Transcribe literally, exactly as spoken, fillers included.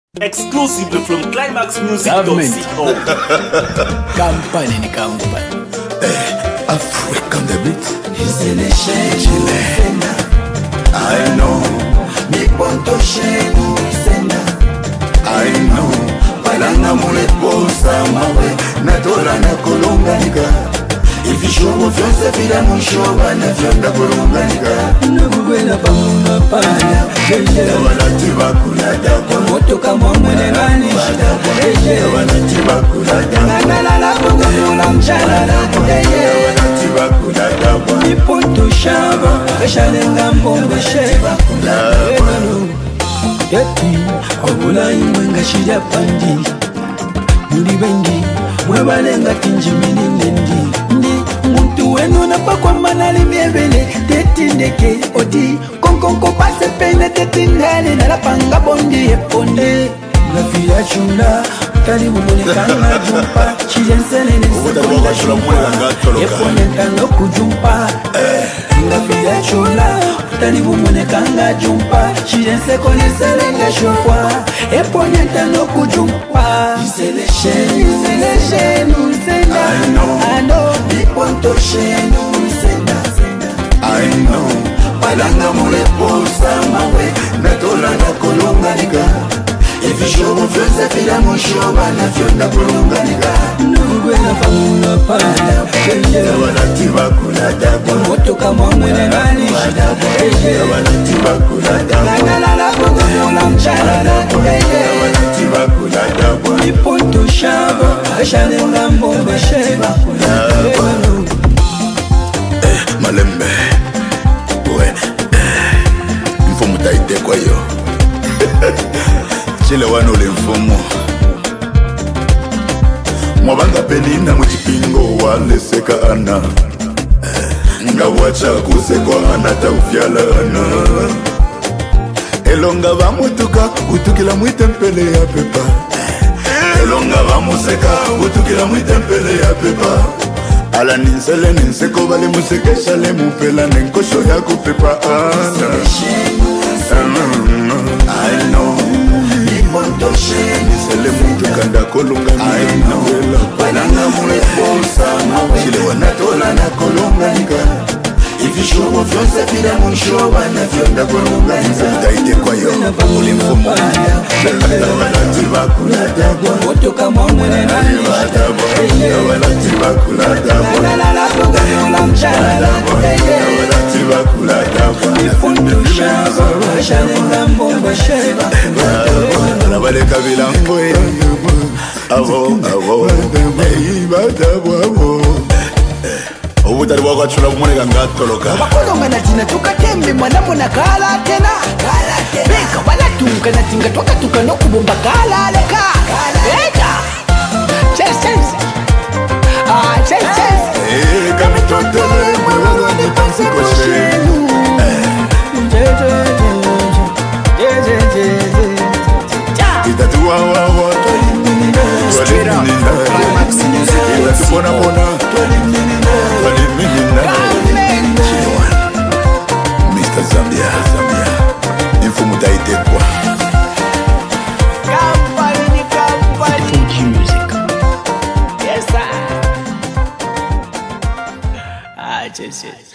Exclusively from Climax Music dot co. Company ni company. African the beat. I know. Mi ponto shenu isena. I know. Balanga mule posa mawe. Natola na kolonganika. If you show me fiance fila mushoba na fionda kolonganika. Nugwela pamuna pana. Wana tiba kuna dabo. Moto kama mwene nani. Wana tiba kuna dabo. Nagala la kunga mula mchana na kudeye. Wana tiba kuna dabo. Mi ponto shaba. Kashale ngambombe sheba. Yeti Obula imwenga shida pandi. Muri bengi Mwebalenga tinji mini nendi. Ndi Muntu wenu na pakwa manali miebele. Teti ndeke odi Konkonko pase pene teti ndele. Nalapanga bondi eponde. La fila chula Karibu mwene kanga jumpa. Chilensele nesekonda chumpa. Eponde kanga kujumpa. La fila chula Karibu mwene kanga jumpa. Chilensele nesekonda chumpa. Eponde kanga kujumpa. Isele shenu Isele shenu Isenda I know I know Mi ponto shenu isena. I know Balanga mule posa mawe. Natola na kolonganika. If you show me fiance fila mushoba na fionda kolonganika. Nugwela pamuna pana. Wana tiba kuna dabo. Moto kama mwene nani. Wana tiba kuna dabo. Nagala la kunga mula mchana na kudeye. Wana tiba kuna dabo. Mi ponto shaba. Kashale ngambombe sheba. Malembe. Ouais. Mfumu taite kwa yo. Chile wano le mfumu. Mwabanga penina mchipingo wale seka ana. Nga wacha kusekwa ana taufyala ana. Elonga vamutuka utukila mwitempele ya pepa. Elonga vamuseka utukila mwitempele ya pepa. Ala ninsele ninseko vale musekesha le mupela nenkosho ya kupepa ana. I know Mi ponto shenu Sele muntu kanda kolunga I know Balanga mule posa mawe. Chile wana Natola na kolonganika. If you show me fiance fila mushoba na fionda kolonganika. taite kwa yo. Uli mfumu. Wana tiba kuna dabo. Moto kama mwene nani. Wana tiba kuna dabo. Nagala la kunga mula mchana na kudeye. Wana tiba kuna dabo. Mi ponto shaba. Kashale ngambombe sheba. Nabaleka bilangwe. Avo, avo. Ei, badabo, avo. Obutali bwakachula kumuleka ngatoloka. Bakolonga na tina tukatembe mwanamo na kala tena. Beka wala tunga na tinga toka tuka no kubomba kala leka. Beka. Ches ches. Ah ches ches. Eh, kamitotele mwewe ni pansi koshe. Itatuwa wawa. Straight up from Climax Music dot co. Itapona pona. Mister Zambia, Zambia. Infumu taite kwa. Fuji music. Yes sir. Ah ches ches.